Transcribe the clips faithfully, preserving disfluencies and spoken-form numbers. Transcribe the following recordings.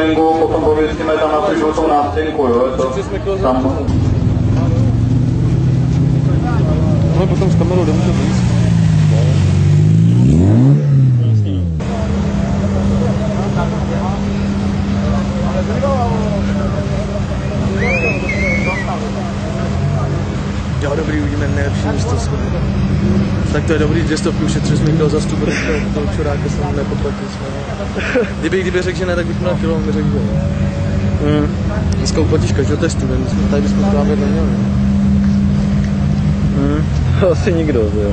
tréninku, potom pověsíme tam na tu žlutou nástěnku, jo, je to tam. No, potom s kamerou jdeme to víc. Jo, dobrý, uvidíme nejlepší místo schodů. Tak to je dobrý, dvě stovky ušetřili jsme kdo za stup, toho čuráka jsem nepoplatili jsme. Kdyby, kdyby řekl, že ne, tak bych měl kilo, on by řekl, že jo. Mm. Dneska uplatíš každého testu, my jsme tady bychom právě neměli. Mm. Asi nikdo, jo.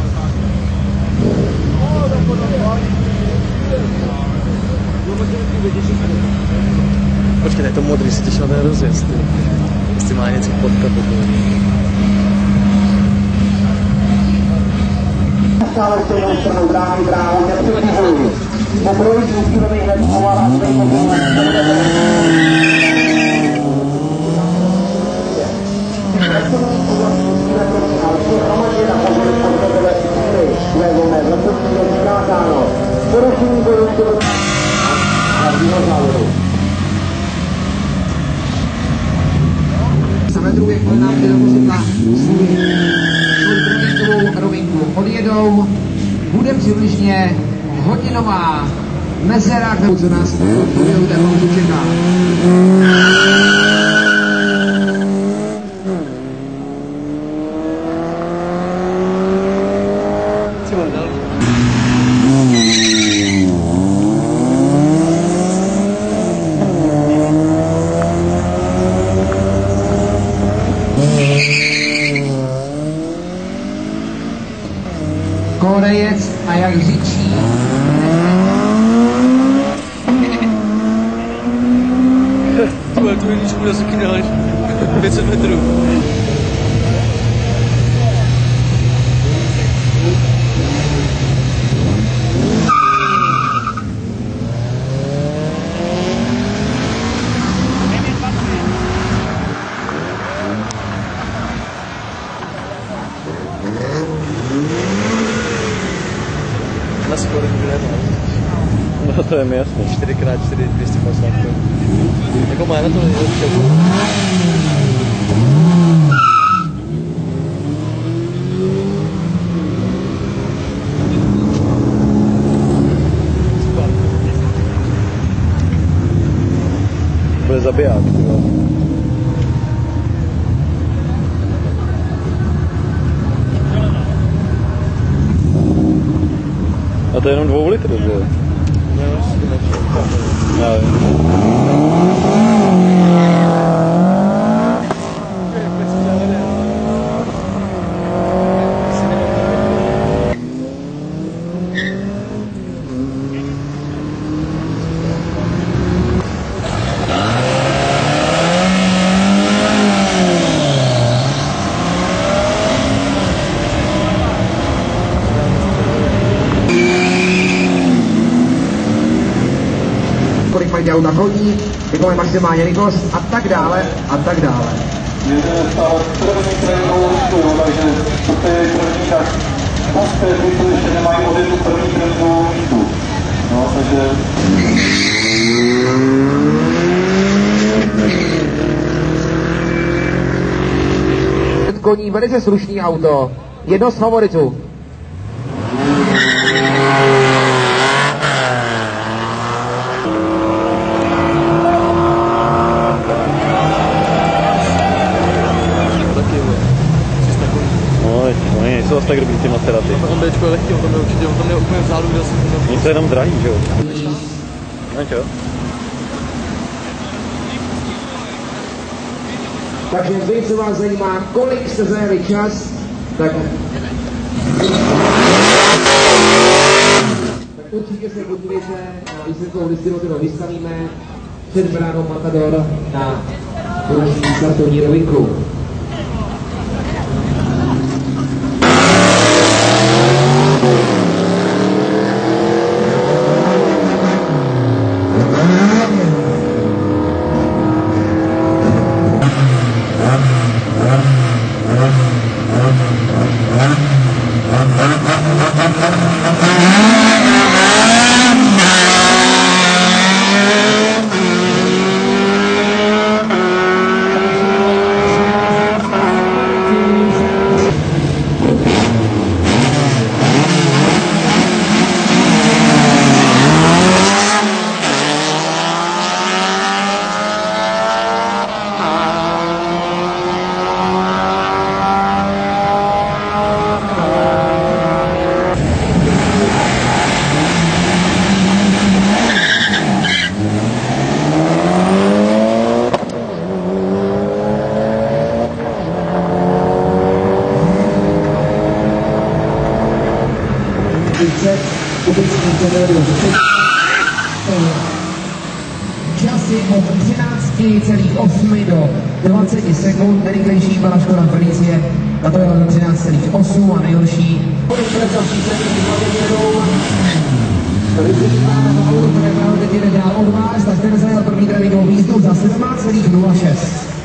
Počkej, to modrý, si těšil na ten rozjezd, jestli má něco potkat. Stále stejnou stranou dráhy, dráhu nepřekyvují. Po projdu musíme hned povolat svým Samé druhé kolo nám jde dovozit na svůj trojinkovou rovinku. Odjedou, bude přibližně hodinová mezera, co nás v průběhu té pauzy čeká. Korejec a jak řičí. Tvoje, tu jedničku bude taky dáš. pět set metrů. Na skoro bude No to je mi jasný. čtyři krát čtyři, dvě stě padesát. Jako má na to nejlepší. Bude zabiják. A to je jenom dvou litrů, že jo? Já vím. Kolik mají auta chodí, jakou je maximální rychlost a tak dále a tak dále. Jedeme stále první tréninkovou listu, takže to je první tak posté, kteří ještě nemají odjetu první tréninkovou listu. No, takže... Koní, velice slušný auto, jedno z favoritů. Oni nejsou asi tak dobrý ty Maseraty. On Bčko je lehký, on tam je určitě, on tam je úplně vzadu, kde jsem... Oni jsou jenom drahý, že jo? No čo? Takže vy, co vás zajímá, kolik jste zajeli čas, tak... tak určitě se podívejte na výsledkovou listinu, kterou vystavíme před bránou Matador na poruční startovní rovinku. se vedu. Časy od třináct celá osm do dvacet sekund, nejrychlejší byla Škoda Felicie, a to je třináct celá osm a nejhorší. Které právě teď jede dál od vás, tak ten zajel první tréninkovou jízdu za sedmnáct celá nula šest.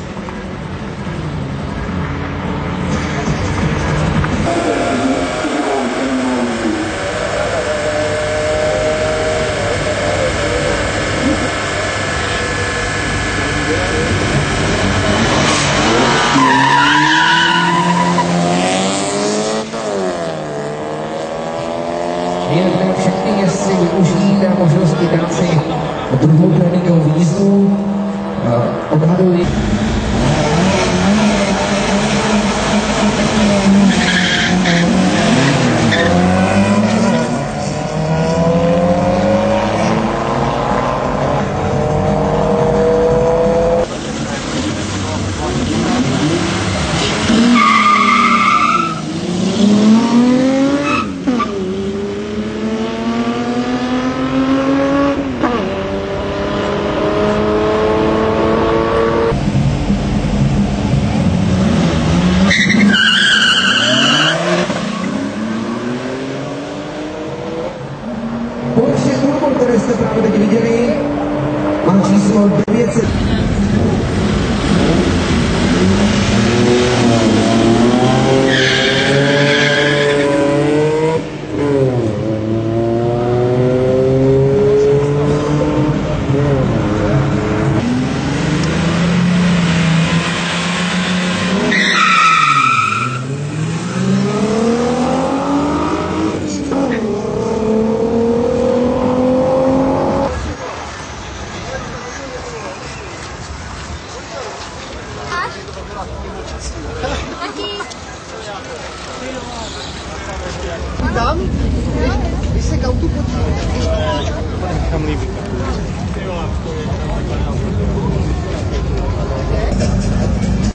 Jen všechny jezdci využijí té možnosti dát si druhou tréninkovou jízdu. Odhadují. Porsche Turbo, které jste právě teď viděli, má číslo devět set. Tam? Když se k autu podíváš. Kam líbí.